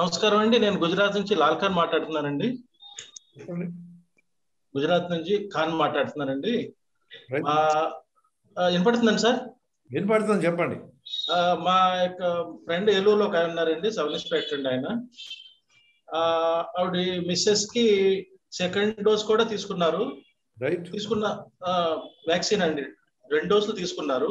నమస్కారం అండి. నేను గుజరాత్ నుంచి లాల్ ఖాన్ మాట్లాడుతున్నానండి. చెప్పండి. గుజరాత్ నుంచి ఖాన్ మాట్లాడుతున్నానండి. రైట్. మా వినపడుతుందండి సార్? వినపడుతుంది, చెప్పండి. మా యొక్క ఫ్రెండ్ ఏలూరులో ఒక ఆయన ఉన్నారండి, సబ్ ఇన్స్పెక్టర్ అండి ఆయన. ఆవిడ మిస్సెస్ కి సెకండ్ డోస్ కూడా తీసుకున్నారు. రైట్. తీసుకున్న వ్యాక్సిన్ అండి 2 డోసులు తీసుకున్నారు.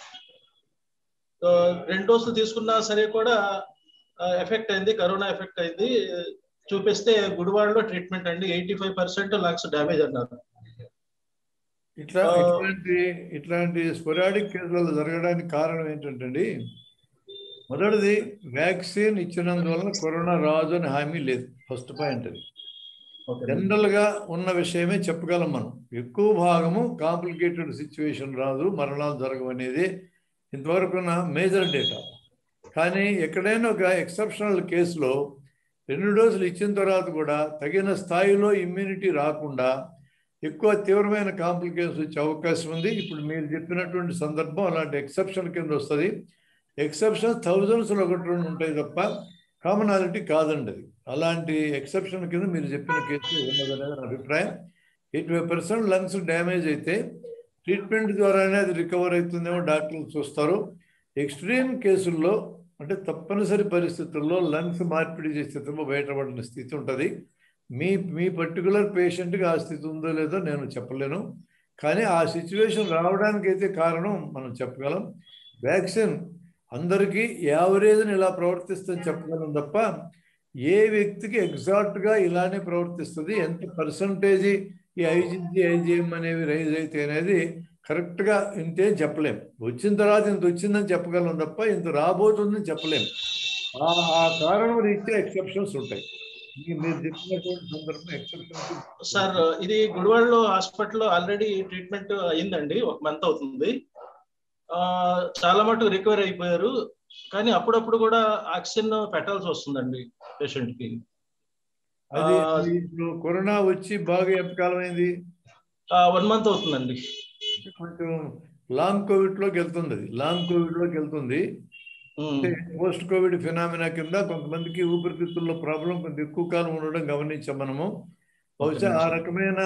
2 డోసులు తీసుకున్నా సరే కూడా ఎఫెక్ట్ అయింది, కరోనా ఎఫెక్ట్ అయింది. చూపిస్తే గుడివాడలో ట్రీట్మెంట్ అండి, 85% లంగ్స్ డ్యామేజ్ అన్నారు. ఇట్లాంటి స్పొరాడిక్ కేసులు జరగడానికి కారణం ఏంటంటే, మొదటిది వ్యాక్సిన్ ఇచ్చినందువలన కరోనా రాదు అని హామీ లేదు. ఫస్ట్ పాయింట్ అది. జనరల్ గా ఉన్న విషయమే చెప్పగలం మనం. ఎక్కువ భాగము కాంప్లికేటెడ్ సిచ్యువేషన్ రాదు, మరణాలు జరగవు అనేది ఇంతవరకు ఉన్న మేజర్ డేటా. కానీ ఎక్కడైనా ఒక ఎక్సెప్షనల్ కేసులో 2 డోసులు ఇచ్చిన తర్వాత కూడా తగిన స్థాయిలో ఇమ్యూనిటీ రాకుండా ఎక్కువ తీవ్రమైన కాంప్లికేషన్స్ వచ్చే అవకాశం ఉంది. ఇప్పుడు మీరు చెప్పినటువంటి సందర్భం అలాంటి ఎక్సెప్షన్ కింద వస్తుంది. ఎక్సెప్షన్స్ థౌజండ్స్లో 1-2 ఉంటాయి తప్ప కామనాలిటీ కాదండి అది. అలాంటి ఎక్సెప్షన్ కింద మీరు చెప్పిన కేసు ఉన్నదనేది నా అభిప్రాయం. 80% లంగ్స్ డ్యామేజ్ అయితే ట్రీట్మెంట్ ద్వారానే అది రికవర్ అవుతుందేమో డాక్టర్లు చూస్తారు. ఎక్స్ట్రీమ్ కేసుల్లో అంటే తప్పనిసరి పరిస్థితుల్లో లంగ్స్ మార్పిడి చేసే స్థితిలో బయటపడిన స్థితి ఉంటుంది. మీ పర్టికులర్ పేషెంట్కి ఆ స్థితి ఉందో లేదో నేను చెప్పలేను. కానీ ఆ సిచ్యువేషన్ రావడానికి అయితే కారణం మనం చెప్పగలం. వ్యాక్సిన్ అందరికీ యావరేజ్ని ఇలా ప్రవర్తిస్తుందని చెప్పగలం తప్ప ఏ వ్యక్తికి ఎగ్జాక్ట్గా ఇలానే ప్రవర్తిస్తుంది, ఎంత పర్సంటేజీ ఈ ఐజిఎం అనేవి రైజ్ అయితే అనేది కరెక్ట్గా ఇంతే చెప్పలేం. వచ్చిన తర్వాత ఇంత వచ్చిందని చెప్పగలం తప్ప ఇంత రాబోతుందని చెప్పలేం. ఆ కారణం రీత్యా ఎక్సెప్షన్స్ ఉంటాయి. మీరు చెప్పినటువంటి సందర్భం ఎక్సెప్షన్స్. సార్, ఇది గుడివాడలో హాస్పిటల్లో ఆల్రెడీ ట్రీట్మెంట్ అయిందండి, 1 మంత్ అవుతుంది. చాలా మటుకు రికవర్ అయిపోయారు. కానీ అప్పుడప్పుడు కూడా ఆక్సిజన్ పెట్టాల్సి వస్తుందండి పేషెంట్ కి. అది ఇప్పుడు కరోనా వచ్చి బాగా ఎంతకాలం అయింది? 1 మంత్ అవుతుందండి. కొంచెం లాంగ్ కోవిడ్లోకి వెళ్తుంది. అది లాంగ్ కోవిడ్లోకి వెళ్తుంది. అంటే పోస్ట్ కోవిడ్ ఫినామినా కింద కొంతమందికి ఊపిరితిత్తుల్లో ప్రాబ్లం కొంచెం ఎక్కువ కాలం ఉండడం గమనించాం మనము. బహుశా ఆ రకమైన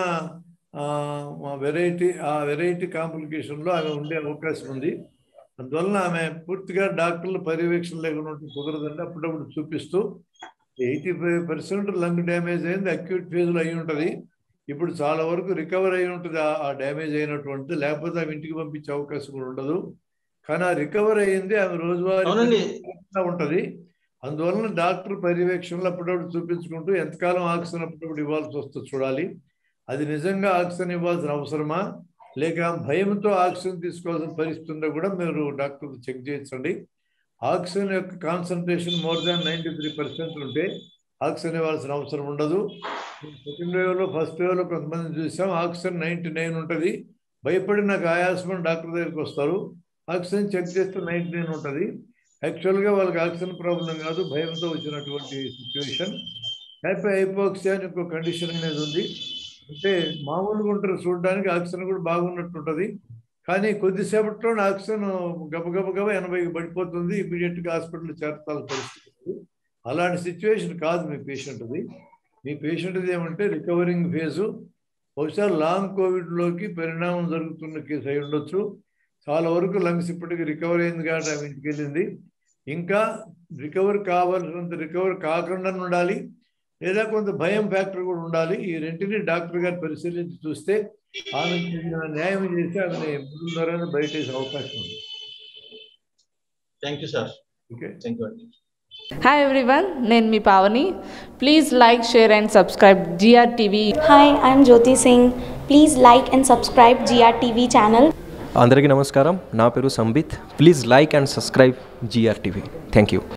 వెరైటీ కాంప్లికేషన్లో ఆమె ఉండే అవకాశం ఉంది. అందువలన ఆమె పూర్తిగా డాక్టర్ల పర్యవేక్షణ లేకుండా కుదరదండి. అప్పుడప్పుడు చూపిస్తూ 85% లంగ్ డ్యామేజ్ అయింది, అక్యూట్ ఫేజ్లో అయి ఉంటుంది. ఇప్పుడు చాలా వరకు రికవర్ అయి ఉంటుంది ఆ డ్యామేజ్ అయినటువంటి, లేకపోతే ఆమె ఇంటికి పంపించే అవకాశం కూడా ఉండదు. కానీ ఆ రికవర్ అయ్యింది ఆమె రోజువారీ ఉంటుంది. అందువలన డాక్టర్ పర్యవేక్షణలో అప్పుడప్పుడు చూపించుకుంటూ ఎంతకాలం ఆక్సిజన్ అప్పుడప్పుడు ఇవ్వాల్సి వస్తుందో చూడాలి. అది నిజంగా ఆక్సిజన్ ఇవ్వాల్సిన అవసరమా లేక భయంతో ఆక్సిజన్ తీసుకోవాల్సిన పరిస్థితి ఉందో కూడా మీరు డాక్టర్ చెక్ చేయించండి. ఆక్సిజన్ యొక్క కాన్సన్ట్రేషన్ మోర్ దాన్ 93% ఉంటే ఆక్సిజన్ ఇవ్వాల్సిన అవసరం ఉండదు. సెకండ్ వేవ్లో ఫస్ట్ వేవ్లో కొంతమంది చూసాం ఆక్సిజన్ 99 ఉంటుంది. భయపడి నాకు ఆయాసం డాక్టర్ దగ్గరికి వస్తారు, ఆక్సిజన్ చెక్ చేస్తే 99 ఉంటుంది. యాక్చువల్గా వాళ్ళకి ఆక్సిజన్ ప్రాబ్లం కాదు, భయంతో వచ్చినటువంటి సిచ్యువేషన్. హైపోక్సియా అని ఇంకో కండిషన్ అనేది ఉంది. అంటే మామూలుగా ఉంటారు చూడడానికి, ఆక్సిజన్ కూడా బాగున్నట్టు ఉంటుంది. కానీ కొద్దిసేపట్లో ఆక్సిజన్ గబగబ 80కి పడిపోతుంది, ఇమీడియట్గా హాస్పిటల్ చేర్చాల్సిన పరిస్థితి. అలాంటి సిచ్యువేషన్ కాదు మీ పేషెంట్ది. మీ పేషెంట్ది ఏమంటే రికవరింగ్ ఫేజు, బహుశా లాంగ్ కోవిడ్లోకి పరిణామం జరుగుతున్న కేసు అయి ఉండొచ్చు. చాలా వరకు లంగ్స్ ఇప్పటికీ రికవర్ అయింది కాబట్టి ఆమె ఇంటికి వెళ్ళింది. ఇంకా రికవర్ కావాల్సినంత రికవర్ కాకుండా ఉండాలి, లేదా కొంత భయం ఫ్యాక్టర్ కూడా ఉండాలి. ఈ రెంటిని డాక్టర్ గారు పరిశీలించి చూస్తే ఆమె న్యాయం చేసి ఆమె ముందు ద్వారా బయట అవకాశం ఉంది. Thank you sir. Okay, thank you అండి. Hi everyone, నేను మీ Pavani. Please like, share and subscribe GRTV. Hi, I am Jyoti Singh. Please like and subscribe GRTV channel. అందరికీ నమస్కారం, నా పేరు Sambit. Please like and subscribe GRTV. Thank you.